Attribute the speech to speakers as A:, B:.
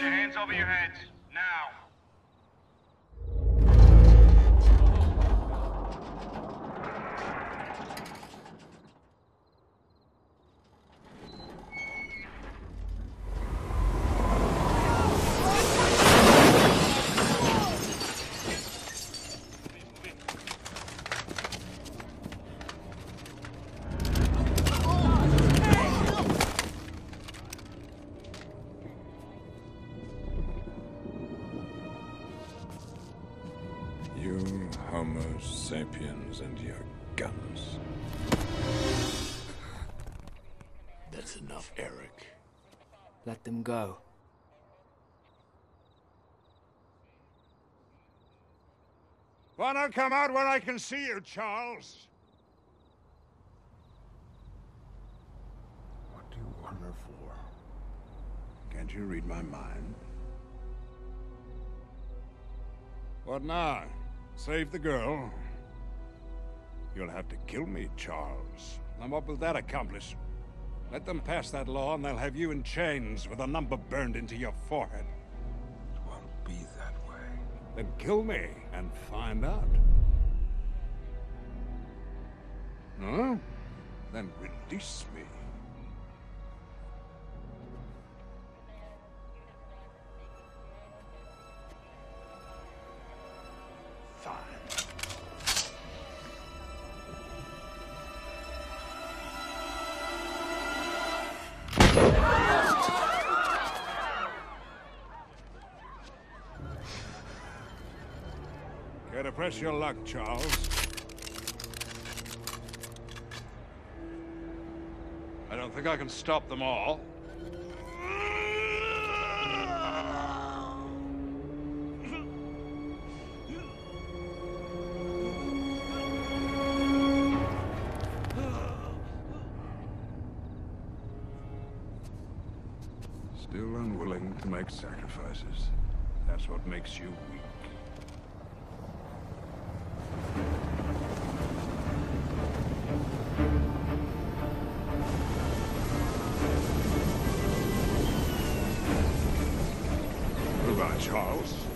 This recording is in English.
A: your hands over your heads. Now.
B: You Homo sapiens and your guns.
C: That's enough, Eric.
D: Let them go.
E: Why not come out where I can see you, Charles?
C: What do you want her for?
E: Can't you read my mind? What now? Save the girl? You'll have to kill me, Charles. And what will that accomplish? Let them pass that law and they'll have you in chains with a number burned into your forehead.
C: It won't be that way.
E: Then kill me and find out. No? Then release me. Fine. Care to press your luck, Charles? I don't think I can stop them all. Still unwilling to make sacrifices. That's what makes you weak. Goodbye, Charles.